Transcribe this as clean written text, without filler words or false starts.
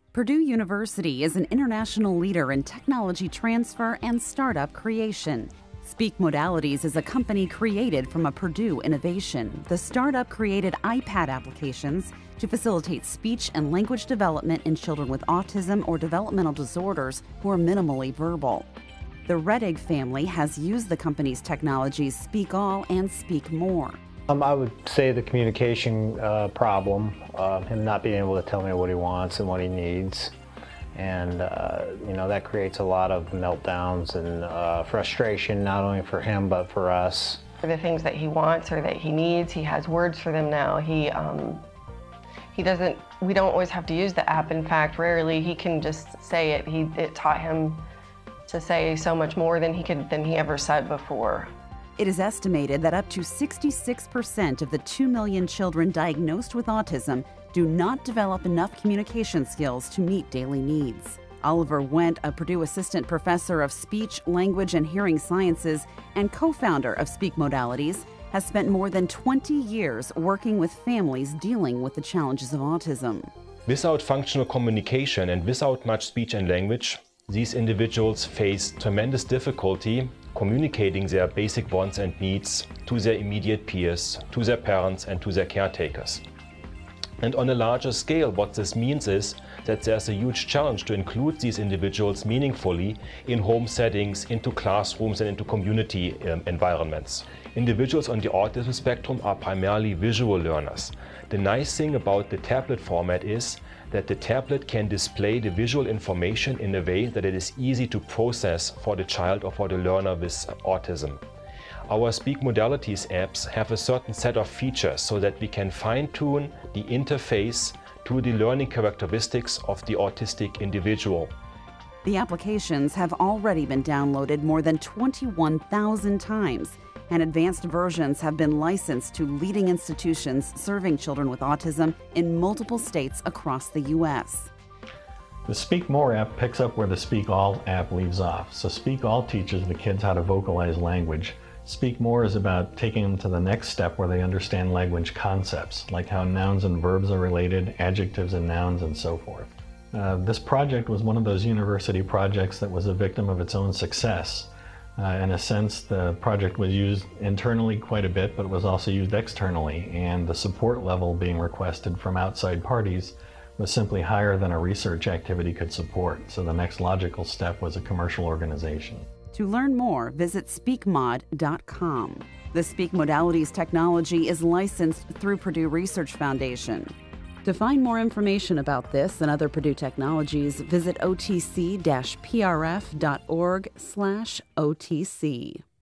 Purdue University is an international leader in technology transfer and startup creation. MODalities is a company created from a Purdue innovation. The startup created iPad applications to facilitate speech and language development in children with autism or developmental disorders who are minimally verbal. The Redig family has used the company's technologies Speak All and Speak More. I would say the communication problem, him not being able to tell me what he wants and what he needs. And, that creates a lot of meltdowns and frustration, not only for him, but for us. For the things that he wants or that he needs, he has words for them now. We don't always have to use the app. In fact, rarely he can just say it. It taught him to say so much more than he ever said before. It is estimated that up to 66% of the 2 million children diagnosed with autism do not develop enough communication skills to meet daily needs. Oliver Wendt, a Purdue Assistant Professor of Speech, Language, and Hearing Sciences and co-founder of MODalities, has spent more than 20 years working with families dealing with the challenges of autism. Without functional communication and without much speech and language, these individuals face tremendous difficulty communicating their basic wants and needs to their immediate peers, to their parents, and to their caretakers. And on a larger scale, what this means is that there's a huge challenge to include these individuals meaningfully in home settings, into classrooms, and into community environments. Individuals on the autism spectrum are primarily visual learners. The nice thing about the tablet format is that the tablet can display the visual information in a way that it is easy to process for the child or for the learner with autism. Our MODalities apps have a certain set of features so that we can fine-tune the interface to the learning characteristics of the autistic individual. The applications have already been downloaded more than 21,000 times, and advanced versions have been licensed to leading institutions serving children with autism in multiple states across the U.S. The Speak More app picks up where the Speak All app leaves off. So Speak All teaches the kids how to vocalize language. Speak More is about taking them to the next step where they understand language concepts, like how nouns and verbs are related, adjectives and nouns, and so forth. This project was one of those university projects that was a victim of its own success. In a sense, the project was used internally quite a bit, but it was also used externally, and the support level being requested from outside parties was simply higher than a research activity could support. So the next logical step was a commercial organization. To learn more, visit speakmod.com. The MODalities technology is licensed through Purdue Research Foundation. To find more information about this and other Purdue technologies, visit otc-prf.org/OTC.